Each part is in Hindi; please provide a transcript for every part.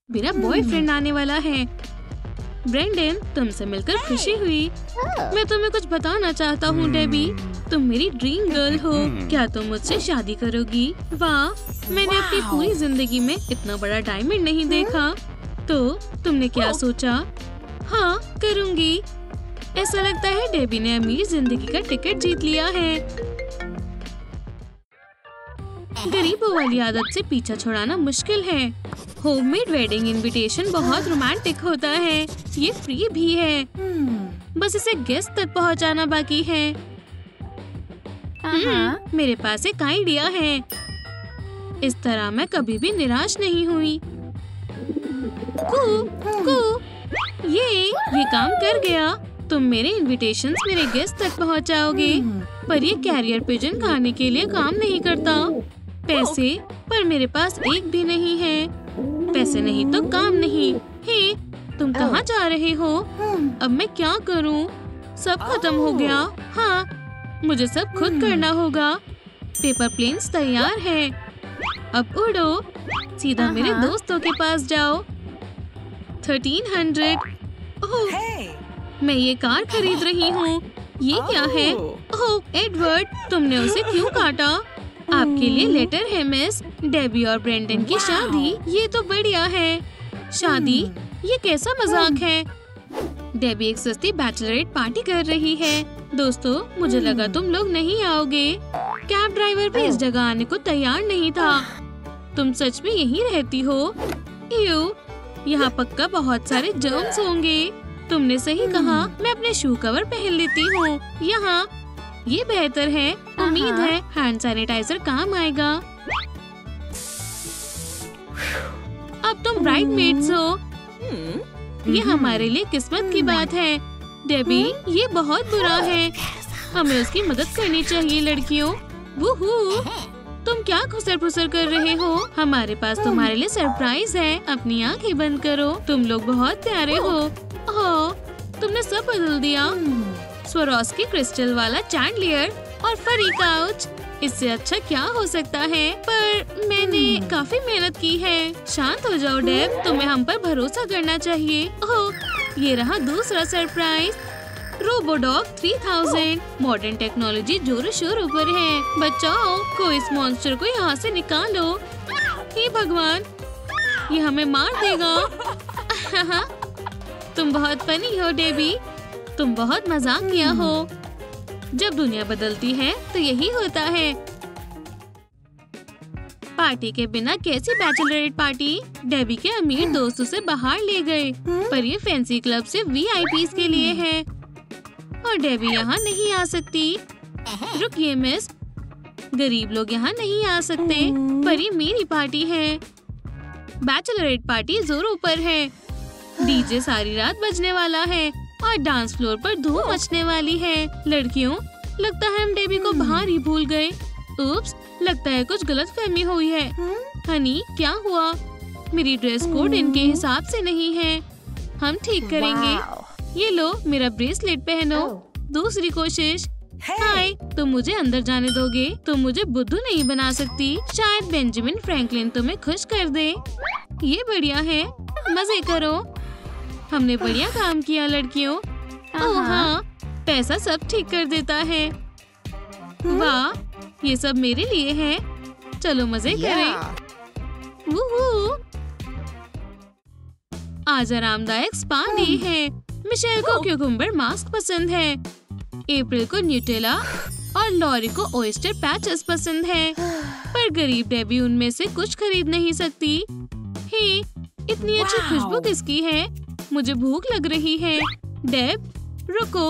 मेरा बॉयफ्रेंड आने वाला है। ब्रेंडन, तुमसे मिलकर खुशी हुई। मैं तुम्हें कुछ बताना चाहता हूँ डेबी, तुम मेरी ड्रीम गर्ल हो। क्या तुम मुझसे शादी करोगी? वाह, मैंने अपनी पूरी जिंदगी में इतना बड़ा डायमंड नहीं देखा। तो तुमने क्या सोचा? हाँ, करूँगी। ऐसा लगता है डेबी ने अमीर जिंदगी का टिकट जीत लिया है। गरीबों वाली आदत से पीछा छुड़ाना मुश्किल है। होममेड वेडिंग इनविटेशन बहुत रोमांटिक होता है। ये फ्री भी है, बस इसे गेस्ट तक पहुंचाना बाकी है। मेरे पास एक आइडिया है। इस तरह मैं कभी भी निराश नहीं हुई। ये काम कर गया। तुम मेरे इनविटेशंस मेरे गेस्ट तक पहुंचाओगे, पर ये कैरियर पिजन खाने के लिए काम नहीं करता। पैसे, पर मेरे पास एक भी नहीं है। पैसे नहीं तो काम नहीं। हे, तुम कहाँ जा रहे हो? अब मैं क्या करूँ? सब खत्म हो गया। हाँ, मुझे सब खुद करना होगा। पेपर प्लेन्स तैयार है। अब उड़ो, सीधा मेरे दोस्तों के पास जाओ। 1300। ओह, मैं ये कार खरीद रही हूँ। ये क्या है? ओह एडवर्ड, तुमने उसे क्यों काटा? आपके लिए लेटर है मिस। डेबी और ब्रेंडन की शादी, ये तो बढ़िया है। शादी? ये कैसा मजाक है? डेबी एक सस्ती बैचलरेट पार्टी कर रही है। दोस्तों, मुझे लगा तुम लोग नहीं आओगे। कैब ड्राइवर भी इस जगह आने को तैयार नहीं था। तुम सच में यहीं रहती हो? यहाँ पक्का बहुत सारे जर्म्स होंगे। तुमने सही कहा, मैं अपने शू कवर पहन लेती हूँ। यहाँ ये बेहतर है। उम्मीद है हैंड सैनिटाइजर काम आएगा। अब तुम ब्राइडमेड्स हो। ये हमारे लिए किस्मत की बात है। डेबी, ये बहुत बुरा है। हमें उसकी मदद करनी चाहिए लड़कियों। वूहू, तुम क्या खुसर-फुसर कर रहे हो? हमारे पास तुम्हारे लिए सरप्राइज है। अपनी आंखें बंद करो। तुम लोग बहुत प्यारे हो। ओह, तुमने सब बदल दिया। स्वरोस्की क्रिस्टल वाला चैंडलियर और फरी काउच, इससे अच्छा क्या हो सकता है? पर मैंने काफी मेहनत की है। शांत हो जाओ डेब, तुम्हें हम पर भरोसा करना चाहिए। ओह, ये रहा दूसरा सरप्राइज। रोबोडॉग 3000। मॉडर्न टेक्नोलॉजी जोरों शोरों पर है। बचाओ, कोई इस मॉन्स्टर को यहाँ से निकालो। हे भगवान, ये हमें मार देगा। तुम बहुत फनी हो डेबी, तुम बहुत मजाक किया हो। जब दुनिया बदलती है तो यही होता है। पार्टी के बिना कैसी बैचलरेट पार्टी? डेबी के अमीर दोस्तों से बाहर ले गए, पर ये फैंसी क्लब से वीआईपीज़ के लिए है और डेबी यहाँ नहीं आ सकती। रुकिए मिस, गरीब लोग यहाँ नहीं आ सकते, पर ये मेरी पार्टी है। बैचलरेट पार्टी जोरों पर है। डीजे सारी रात बजने वाला है और डांस फ्लोर पर धूम मचने वाली है। लड़कियों, लगता है हम डेबी को बाहर ही भूल गए। उप्स, लगता है कुछ गलतफहमी हुई है। हनी, क्या हुआ? मेरी ड्रेस कोड इनके हिसाब से नहीं है। हम ठीक करेंगे। ये लो, मेरा ब्रेसलेट पहनो। दूसरी कोशिश। हाय, तुम मुझे अंदर जाने दोगे? तुम मुझे बुद्धू नहीं बना सकती। शायद बेंजामिन फ्रैंकलिन तुम्हें खुश कर दे। ये बढ़िया है, मजे करो। हमने बढ़िया काम किया लड़कियों। ओह हाँ, पैसा सब ठीक कर देता है। वाह, ये सब मेरे लिए है। चलो मजे करें। वूहू। आज आरामदायक स्पा डे है। मिशेल को क्यूकम्बर मास्क पसंद है। अप्रैल को न्यूटेला और लॉरी को ओयस्टर पैचेस पसंद है। पर गरीब डेबी उनमें से कुछ खरीद नहीं सकती। हे, इतनी अच्छी खुशबू किसकी है? मुझे भूख लग रही है। डेब, रुको।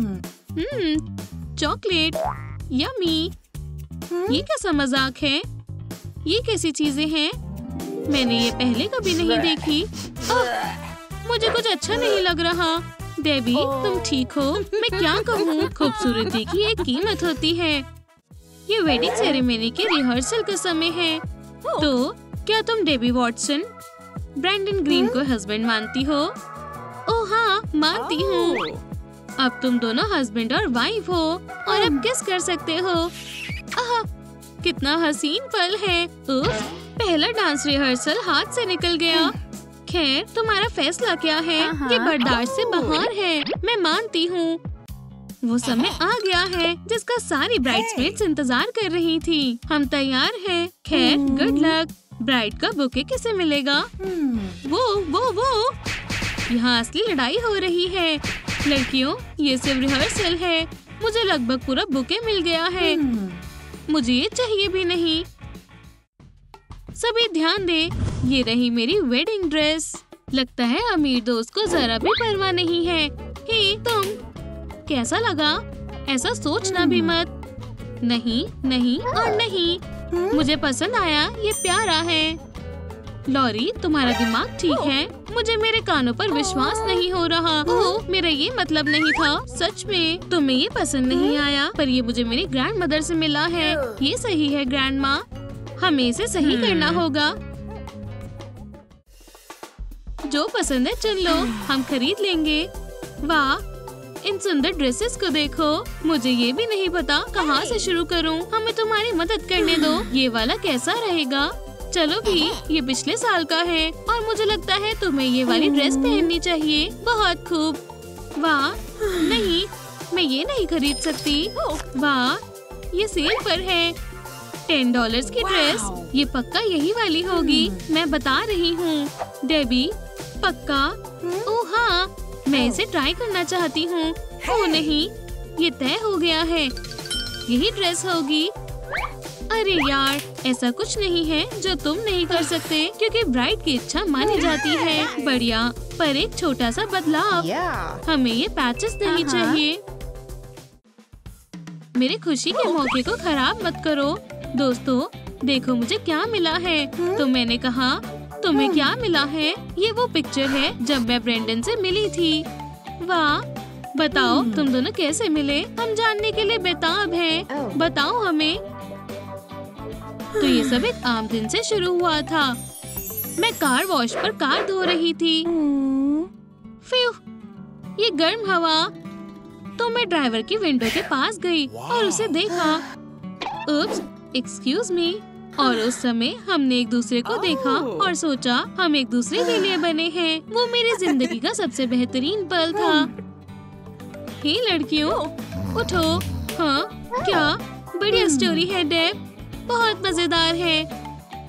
Chocolate, yummy. ये कैसा मजाक है? ये कैसी चीजें हैं? मैंने ये पहले कभी नहीं देखी। मुझे कुछ अच्छा नहीं लग रहा। डेबी, तुम ठीक हो? मैं क्या कहूँ, खूबसूरती की एक कीमत होती है। ये वेडिंग सेरेमनी के रिहर्सल का समय है। तो क्या तुम डेबी वॉटसन ब्रैंडन ग्रीन को हस्बैंड मानती हो? ओह हाँ, मानती हूँ। अब तुम दोनों हस्बैंड और वाइफ हो और अब किस कर सकते हो। कितना हसीन पल है। उफ, पहला डांस रिहर्सल हाथ से निकल गया। खैर तुम्हारा फैसला क्या है? ये बर्दाश्त से बाहर है। मैं मानती हूँ। वो समय आ गया है जिसका सारी ब्राइड्समेड्स इंतजार कर रही थी। हम तैयार हैं। खैर गुड लक। ब्राइड का बुके किसे मिलेगा? वो यहाँ असली लड़ाई हो रही है। लड़कियों ये सिर्फ रिहर्सल है। मुझे लगभग पूरा बुके मिल गया है। मुझे ये चाहिए भी नहीं। सभी ध्यान दे, ये रही मेरी वेडिंग ड्रेस। लगता है अमीर दोस्त को जरा भी परवाह नहीं है। हे तुम, कैसा लगा? ऐसा सोचना भी मत। नहीं नहीं और नहीं। मुझे पसंद आया, ये प्यारा है। लॉरी तुम्हारा दिमाग ठीक है? मुझे मेरे कानों पर विश्वास नहीं हो रहा। ओह, मेरा ये मतलब नहीं था। सच में तुम्हें ये पसंद नहीं आया, पर ये मुझे मेरी ग्रैंड मदर से मिला है। ये सही है ग्रैंड माँ, हमें इसे सही करना होगा। जो पसंद है चुन लो, हम खरीद लेंगे। वाह, इन सुंदर ड्रेसेस को देखो। मुझे ये भी नहीं पता कहाँ से शुरू करूँ। हमें तुम्हारी मदद करने दो। ये वाला कैसा रहेगा? चलो भी, ये पिछले साल का है और मुझे लगता है तुम्हें ये वाली ड्रेस पहननी चाहिए। बहुत खूब। वाह, नहीं, मैं ये नहीं खरीद सकती। वाह, ये सेल पर है। $10 की ड्रेस। ये पक्का यही वाली होगी। मैं बता रही हूँ। डेबी, पक्का? ओह हाँ, मैं इसे ट्राई करना चाहती हूँ। ओह नहीं, ये तय हो गया है। यही ड्रेस होगी। अरे यार, ऐसा कुछ नहीं है जो तुम नहीं कर सकते, क्योंकि ब्राइड की इच्छा मानी जाती है। बढ़िया, पर एक छोटा सा बदलाव। हमें ये पैचेस नहीं चाहिए। मेरी खुशी के मौके को खराब मत करो। दोस्तों देखो मुझे क्या मिला है। तो मैंने कहा तुम्हें क्या मिला है? ये वो पिक्चर है जब मैं ब्रेंडन से मिली थी। वाह, बताओ तुम दोनों कैसे मिले? हम जानने के लिए बेताब हैं। बताओ हमें। तो ये सब एक आम दिन से शुरू हुआ था। मैं कार वॉश पर कार धो रही थी। फ्यू, ये गर्म हवा। तो मैं ड्राइवर की विंडो के पास गई और उसे देखा। Oops, excuse me. और उस समय हमने एक दूसरे को देखा और सोचा हम एक दूसरे के लिए बने हैं। वो मेरी जिंदगी का सबसे बेहतरीन पल था। हे लड़कियों, उठो। हाँ, क्या बढ़िया स्टोरी है डेब, बहुत मजेदार है।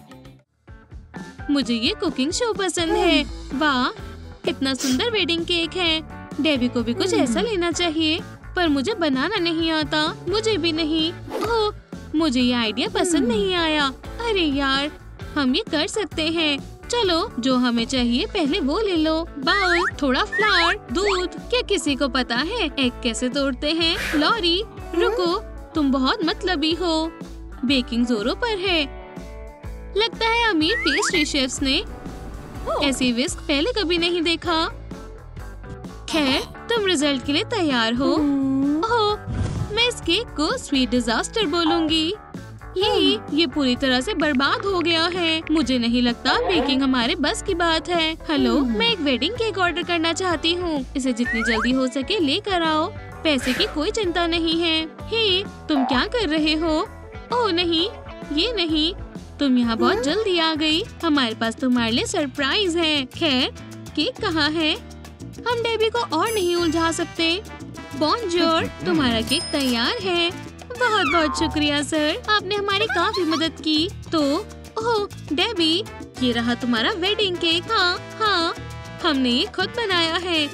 मुझे ये कुकिंग शो पसंद है। वाह, कितना सुंदर वेडिंग केक है। डेबी को भी कुछ ऐसा लेना चाहिए, पर मुझे बनाना नहीं आता। मुझे भी नहीं। ओह, मुझे ये आइडिया पसंद नहीं आया। अरे यार, हम ये कर सकते हैं। चलो, जो हमें चाहिए पहले वो ले लो। बाउल, थोड़ा फ्लावर, दूध। क्या किसी को पता है एग कैसे तोड़ते हैं? लॉरी रुको, तुम बहुत मतलबी हो। बेकिंग जोरों पर है। लगता है अमीर पेस्ट्री शेफ्स ने ऐसी विस्क पहले कभी नहीं देखा। खैर, तुम रिजल्ट के लिए तैयार हो? ओह, मैं इस केक को स्वीट डिजास्टर बोलूंगी। ये पूरी तरह से बर्बाद हो गया है। मुझे नहीं लगता बेकिंग हमारे बस की बात है। हेलो, मैं एक वेडिंग केक ऑर्डर करना चाहती हूँ। इसे जितनी जल्दी हो सके लेकर आओ। पैसे की कोई चिंता नहीं है। हे, तुम क्या कर रहे हो? ओह नहीं, ये नहीं। तुम यहाँ बहुत जल्दी आ गई। हमारे पास तुम्हारे लिए सरप्राइज है। खैर, केक कहाँ है? हम डेबी को और नहीं उलझा सकते। बॉन्जोर, तुम्हारा केक तैयार है। बहुत बहुत शुक्रिया सर, आपने हमारी काफी मदद की। तो ओह डेबी, ये रहा तुम्हारा वेडिंग केक। हाँ, हमने ये खुद बनाया है।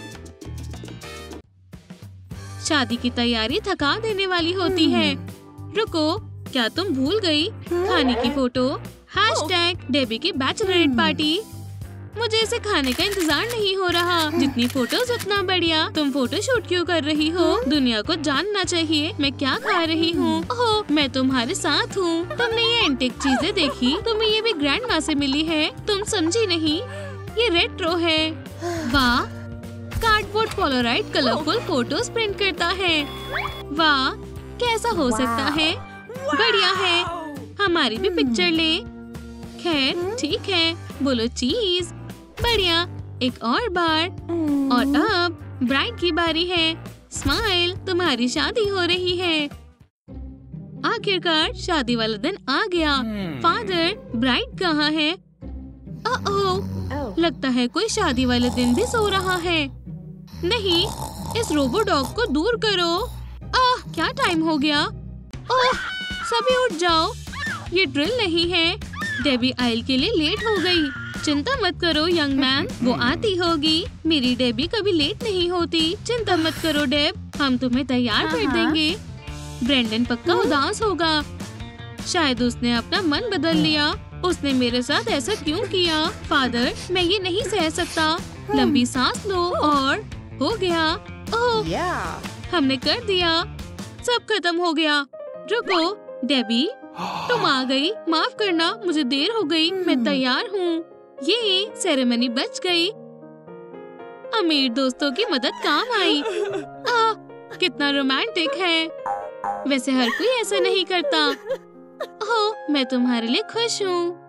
शादी की तैयारी थका देने वाली होती है। रुको, क्या तुम भूल गई खाने की फोटो? #डेबी की बैचलरेट पार्टी। मुझे इसे खाने का इंतजार नहीं हो रहा। जितनी फोटोज उतना बढ़िया। तुम फोटो शूट क्यों कर रही हो? दुनिया को जानना चाहिए मैं क्या खा रही हूँ। ओह, मैं तुम्हारे साथ हूँ। तुमने ये एंटिक चीजें देखी? तुम्हें ये भी ग्रैंड माँ से मिली है। तुम समझी नहीं, ये रेट्रो है। वाह, cardboard Polaroid colourful photos print करता है। वाह, कैसा हो सकता है? बढ़िया है, हमारी भी पिक्चर ले। खैर ठीक है, बोलो चीज। बढ़िया, एक और बार। और अब ब्राइड की बारी है। स्माइल, तुम्हारी शादी हो रही है। आखिरकार शादी वाला दिन आ गया। फादर, ब्राइड कहाँ है? लगता है कोई शादी वाले दिन भी सो रहा है। नहीं, इस रोबो डॉग को दूर करो। क्या टाइम हो गया। सभी उठ जाओ, ये ड्रिल नहीं है। डेबी आइल के लिए लेट हो गई। चिंता मत करो यंग मैन, वो आती होगी। मेरी डेबी कभी लेट नहीं होती। चिंता मत करो डेब, हम तुम्हें तैयार कर देंगे। ब्रेंडन पक्का उदास होगा। शायद उसने अपना मन बदल लिया। उसने मेरे साथ ऐसा क्यों किया? फादर, मैं ये नहीं सह सकता। लंबी सांस लो और हो गया। हमने कर दिया। सब खत्म हो गया। रुको डेबी, तुम आ गई। माफ करना, मुझे देर हो गई। मैं तैयार हूँ। ये सेरेमनी बच गई। अमीर दोस्तों की मदद काम आई। कितना रोमांटिक है। वैसे हर कोई ऐसा नहीं करता। मैं तुम्हारे लिए खुश हूँ।